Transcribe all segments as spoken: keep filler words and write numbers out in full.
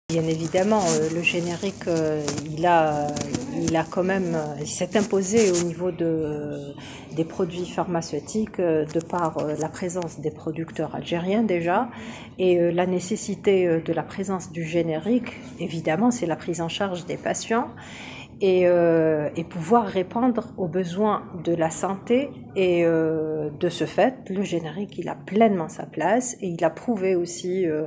Bien évidemment, euh, le générique, euh, il a, il a quand même, il s'est imposé au niveau de, des produits pharmaceutiques euh, de par euh, la présence des producteurs algériens déjà et euh, la nécessité euh, de la présence du générique. Évidemment, c'est la prise en charge des patients et, euh, et pouvoir répondre aux besoins de la santé. Et euh, de ce fait, le générique, il a pleinement sa place et il a prouvé aussi, euh,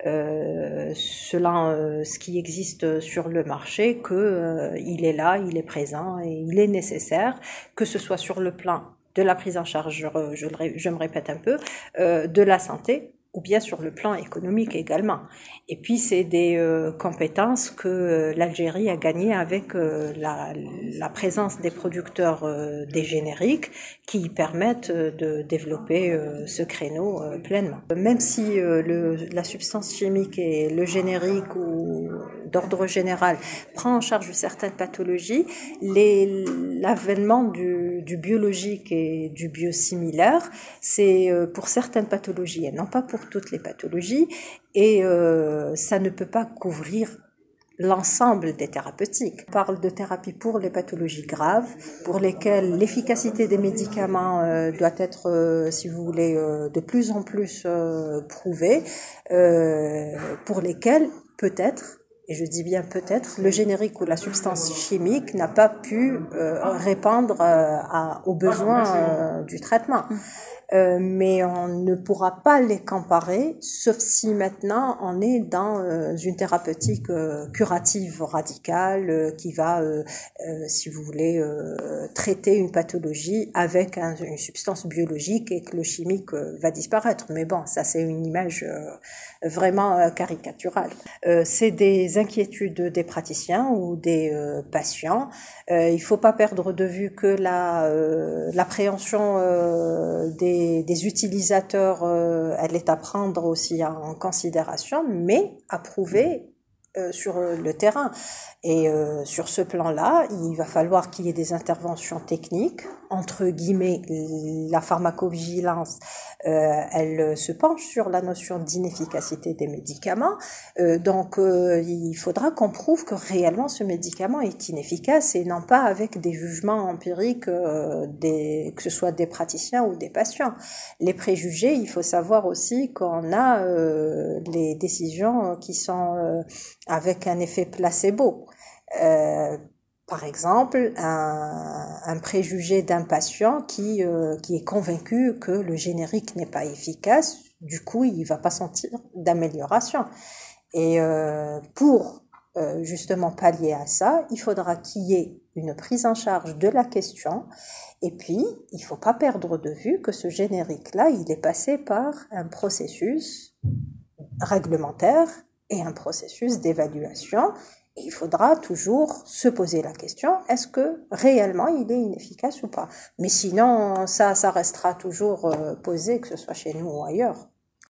euh, selon euh, ce qui existe sur le marché, que euh, il est là, il est présent et il est nécessaire, que ce soit sur le plan de la prise en charge, je, je, je me répète un peu, euh, de la santé, ou bien sur le plan économique également. Et puis c'est des euh, compétences que euh, l'Algérie a gagnées avec euh, la, la présence des producteurs euh, des génériques qui permettent euh, de développer euh, ce créneau euh, pleinement. Même si euh, le, la substance chimique et le générique ou d'ordre général prend en charge certaines pathologies, l'avènement du, du biologique et du biosimilaire, c'est euh, pour certaines pathologies et non pas pour toutes les pathologies, et euh, ça ne peut pas couvrir l'ensemble des thérapeutiques. On parle de thérapie pour les pathologies graves, pour lesquelles l'efficacité des médicaments euh, doit être, euh, si vous voulez, euh, de plus en plus euh, prouvée, euh, pour lesquelles peut-être, et je dis bien peut-être, le générique ou la substance chimique n'a pas pu euh, répondre euh, à, aux besoins euh, du traitement. Euh, mais on ne pourra pas les comparer, sauf si maintenant on est dans euh, une thérapeutique euh, curative radicale euh, qui va, euh, euh, si vous voulez, euh, traiter une pathologie avec un, une substance biologique et que le chimique euh, va disparaître. Mais bon, ça c'est une image euh, vraiment euh, caricaturale. Euh, c'est des inquiétudes des praticiens ou des euh, patients. Euh, il ne faut pas perdre de vue que la euh, l'appréhension euh, des des utilisateurs, euh, elle est à prendre aussi en considération, mais à prouver euh, sur le terrain. Et euh, sur ce plan-là, il va falloir qu'il y ait des interventions techniques, entre guillemets, la pharmacovigilance, euh, elle se penche sur la notion d'inefficacité des médicaments, euh, donc euh, il faudra qu'on prouve que réellement ce médicament est inefficace et non pas avec des jugements empiriques, euh, des, que ce soit des praticiens ou des patients. Les préjugés, il faut savoir aussi qu'on a euh, les décisions qui sont euh, avec un effet placebo. Euh, par exemple, un, un préjugé d'un patient qui, euh, qui est convaincu que le générique n'est pas efficace, du coup, il ne va pas sentir d'amélioration. Et euh, pour euh, justement pallier à ça, il faudra qu'il y ait une prise en charge de la question. Et puis, il ne faut pas perdre de vue que ce générique-là, il est passé par un processus réglementaire et un processus d'évaluation. Et il faudra toujours se poser la question, est-ce que réellement il est inefficace ou pas? Mais sinon, ça, ça restera toujours posé, que ce soit chez nous ou ailleurs.